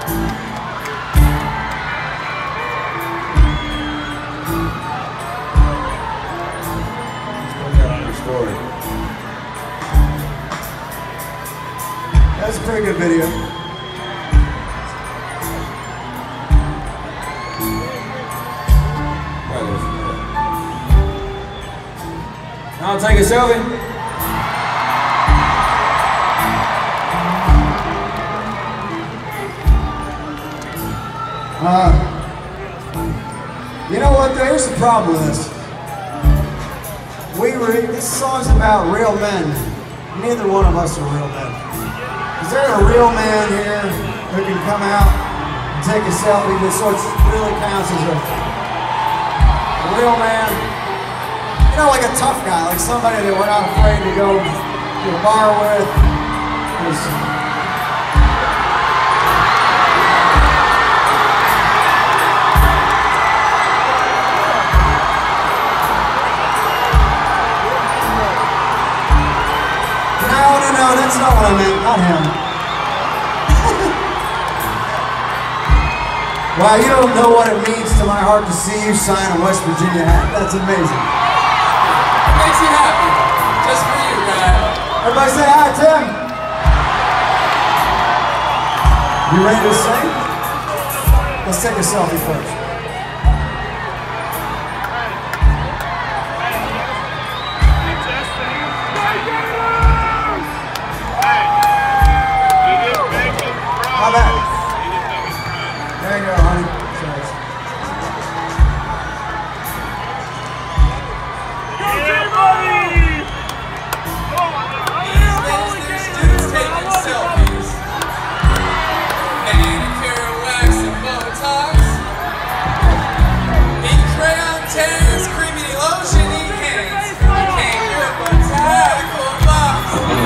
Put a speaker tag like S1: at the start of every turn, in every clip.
S1: That's a pretty good video.
S2: I'll take a selfie.
S1: You know what? Here's the problem with this. This song's about real men. Neither one of us are real men. Is there a real man here who can come out and take a selfie that sort of really counts as a real man? You know, like a tough guy, like somebody that we're not afraid to go to a bar with. No, that's not what I meant, not him. Wow, you don't know what it means to my heart to see you sign a West Virginia hat. That's amazing.
S3: It makes you happy. Just for you, guy.
S1: Everybody say hi, Tim. You ready to sing? Let's take a selfie first. How about it? There you go, honey.
S3: These dudes taking selfies. Manicure, wax, and Botox. Pink crayon tans, creamy lotion, hands. Can't grip a tackle box.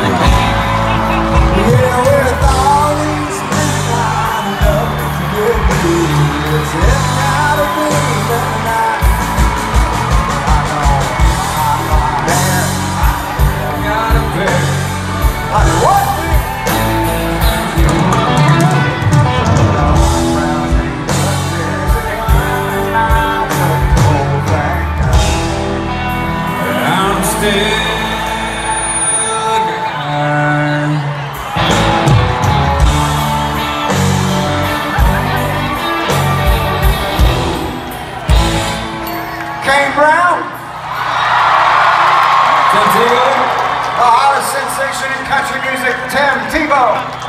S1: Yeah, with all these men lined up to get me, it's out of me tonight. I know my hair got a pair. Honey, what?
S2: I'm still
S1: Kane Brown,
S2: Tim Tebow.
S1: the hottest sensation in country music, Tim Tebow.